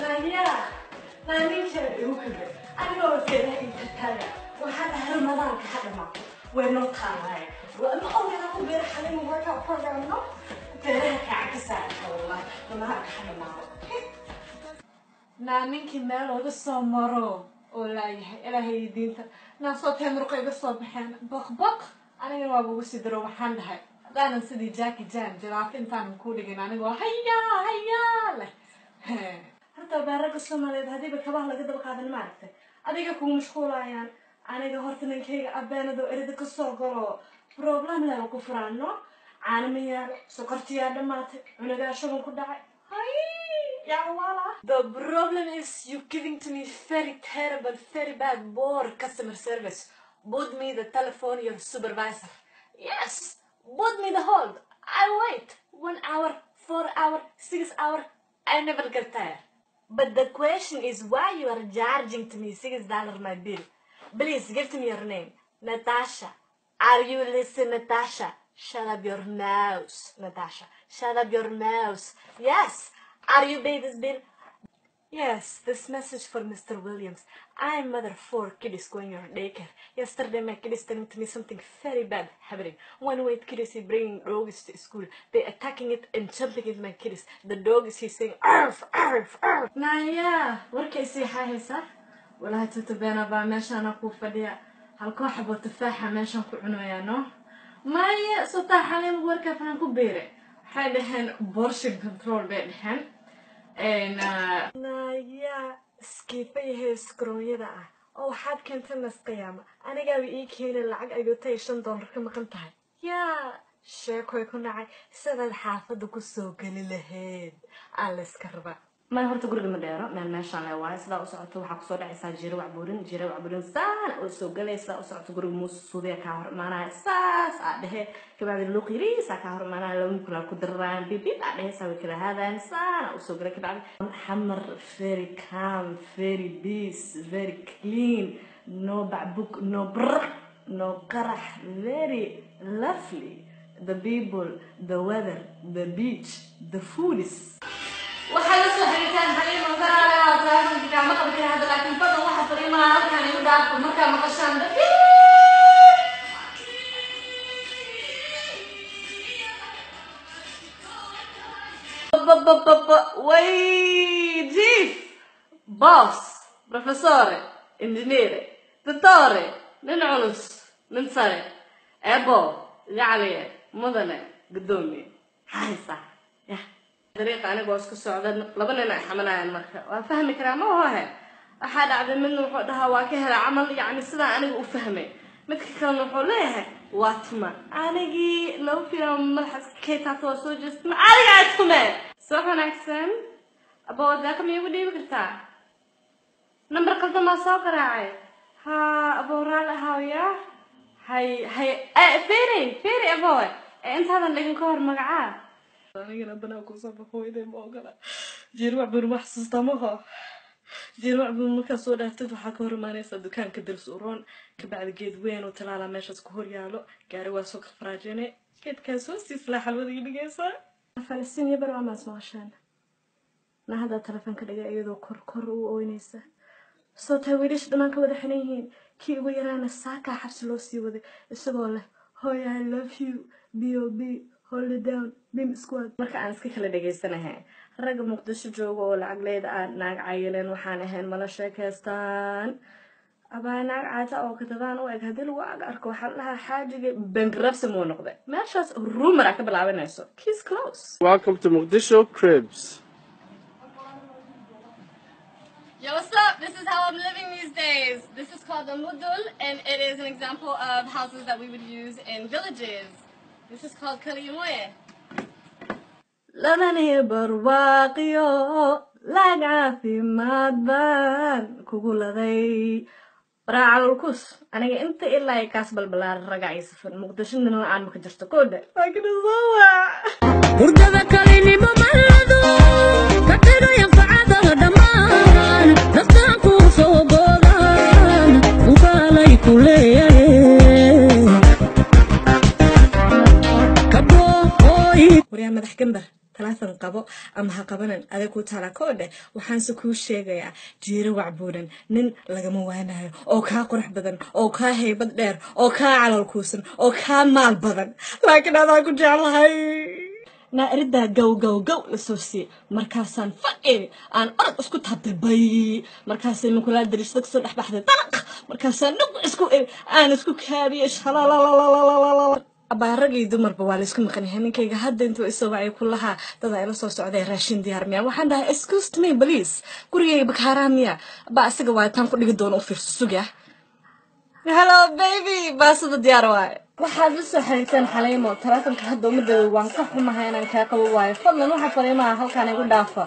نايا نايا يوكل أنا لو في هاي تتابع وهذا رمضان كهذا ما وينو طالع وما أول أنا بير حلم وورك بروجرام نو تلاقي عكسات والله وما هذا ما نامين كمال وقصة مرو ولا إلهي دينته ناصوتهم رقي قصة بحين بق أنا ما بوسي درو بحين هاي أنا نسدي جاكي جان جرافين تانم كودي أنا أقول هيا له حتى بارك الصوماليد هذه بكباه لقد بقى هذا المعركة أديك أكون مشغولة يعني أنا جهرت إن كي أبان ذو أريد قصة قلو بروبلم لا وكفرانو عالمية سكرتي هذا مات أنا جا شو من كده هاي يا والله. The problem is you giving to me very terrible, very bad, poor customer service. Put me the telephone, your supervisor. Yes, put me the hold. I wait 1 hour, 4 hour, 6 hour. I never get tired. But the question is why you are charging to me $6 my bill. Please give me your name. Natasha. Are you listening, Natasha? Shut up your mouth, Natasha. Shut up your mouth. Yes. Are you paying this bill? Yes, this message for Mr. Williams. I am mother 4 kids going on daycare. Yesterday my kid is telling to me something very bad happening. One way kid is bringing dogs to school. They attacking it and jumping at my kids. The dog is saying arf arf arf. Naya, what can you say hi sir? ولا تتبين أبا ماشان أكو فديا هالكو حبو تفاحة ماشان كو عنويانو مايا سوطا حالي مغوركا فانكو بيري حالي هن بورشن كنترول بيدهن نايا سكيفيه سكرويدا أو حاد كنت الناس قيامة أنا قاوي إيكين اللعق أيوتاي $5 كما قنتهاي يا شاكو يكون عاي سيدا الحافظ كسوق للهيد على سكربا ما هو تقول المديرة من ماشان لوايس لا أسعته وحقصور عيسى جيرو وعبورين سان أسوق ليس لا أسعته تقول موس سوديا كهر معنا ساس عده كبعد اللوقيري سكهر معنا لو نقول القدران بيبي بعده سوي كذا هذا إنسان أسوق لك بعد حمر very calm very peace very clean no بعبوك no brr no قرح very lovely the people the weather the beach the food is وحلو حريتان حليم وفرع على وطاقم كده عمقا بكرة هذا لكن فضل واحد فريما أركان يودعك ومكا مقشان دفي وي جيف باص بروفيسوري انجينيري دكتوري من عنص من صري أبو جعلي مدني قدومي هاي صح يا طريقة أنا جوز كسعودة لبنا حملنا المركب وفهم كلامه هو هاي أحد عبد منه وحدها واكه العمل يعني سدا أنا أفهمه مثل كانوا حولها واتما أنا جي لو في ملحس كيتا توصل جسم أنا أتفهمه سوحنا نكسن أبو ذاك ميودي بكرتا نمبر قلت ما ساقر عاي ها أبو رالا هاويا هاي فيري أبوي أنت هذا اللي كنكور مقعاه أنا بنا كوسا بخويدي موجلا جيرو عبر محسوس طمها جيرو عبر مكسور دفتر وحكور ما نيس الدكان كدرس أورون كبعد جيد وين وطلع ماشى سكور يالو قاري واسوق فراجيني كيد كاسوس يصلح الوضع جيسا فلسطين يبرو ما اسمعشان ما هذا تلفون كده يدو كر وينيسه صوت ويلش دمان كوده حنين كي ويرانا الساكا حبس لوسي وده السبوله هاي I love you B.O.B hold it down bim squad marka aan iska kala dhageysanahay rag muqdisho joogo oo lacag leedahay naag cayleen waxaan ahayn mala sheekaystaan abaa naag caata oo kadadaan oo eg hadii lagu arko waxa la xaajiga bankruptcy moo noqday meeshaas rumor ka bilaabanayso case close. Welcome to Mogadishu Cribs. Yo, what's up? This is how I'm living these days. This is called the mudul and it is an example of houses that we would use in villages. This is called Kaliyumoye. لانني برواقيو لاقع في مادبان كوكولغي راعى الكوس أنا أنت إلا يكاس بالبلار رجع يسافر مقدش إن أنا عن مكجرت كوده لكن الزواع وردة كليني بمرضو كتير ينفع هذا دمان نفتح كوسو بوران وفالي كليه وريا مدح كمبر 3 قبل qabo ama ha qabanan adag ku tala koodhe waxaanse kuu sheegayaa jiiro wacbuuran nin lagama waanayo oo kaa qurux badan oo kaa haybad dheer oo kaa calal kuusan oo kaa maal badan laakiin adaa ku jeclahay ناردا جو لسوسي مركاسان فقي أنا أرد اسكو تهدبي مركاسان مكلا دريش تكسر أحبحد طلق مركاسان نق اسكو أنا اسكو كابيش لا لا لا لا لا لا أبا رجلي دمر بوالي اسكو مقني هني كي هاد انتو السواعي كلها تضع إلى صوص عدي راشين ديار ميا وحنا اسكوست مي بليس كوريا بكهراميا بس جوا تنقل يقدون أوفر سوقيا هلا بيبي بس بديار واي waxaad u saxaysan xaleemo telefonka hadda umada waan ka xumahay inaan ka qabo waayo fadlan waxa fariimaha halkaan igu dhaafa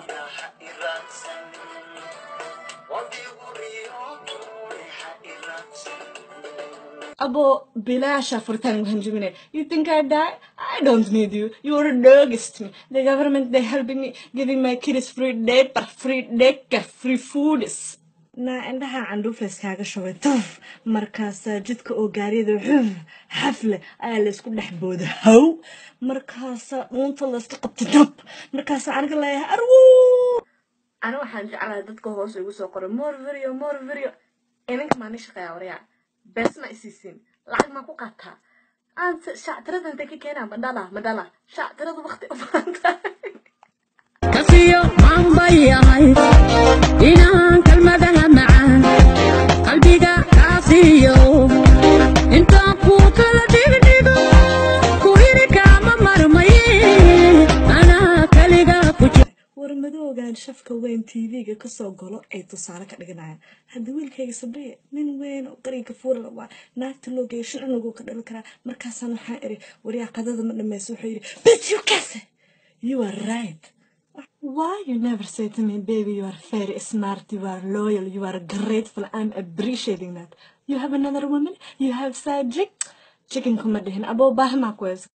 abo bilaasha furtaan hanjumine you think I die I don't need you you're a dogist me the government they helping me giving my kids free diaper free daycare free foods na indhaha candhuufleys kaaga shubay tuf markaas jidka oo gaariyada xafle ayaa la isku dhex booda haw markaas uunta la iska qabtay dab markaas aniga leeyahay arwo ana waxaan jeclahay dadka hoos igu soo qoray more video inanka maani shaqeeya waryaa bes ma isiisin lacag ma ku qataa aan shactirada inta ka keenaa madala shactirada waqti u baanta كسيو عم بيعي إنان كلمة معان قلبي كاسيو إنت فوق لدينيغو كويرك عم مرمي أنا كليغا فوجي ورمدوغان شفكا وين تيفيغا كسو غلو أي تصالة كدغنايا هاد ويلكيغا صبريه من وين oo qariinka fuur la waa naagta loo geesho anagu ka dhal kara markaasaan waxaan iri wariya qadada ma dhameeyso wuxuu yiri but you kase you are right. Why you never say to me, baby, you are very smart, you are loyal, you are grateful, I'm appreciating that. You have another woman, you have side chick. Chicken kumadihin, abo bahma kwez.